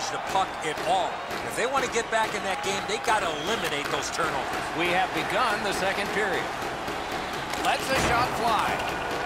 touch the puck at all. If they want to get back in that game, they got to eliminate those turnovers. We have begun the second period. Lets the shot fly.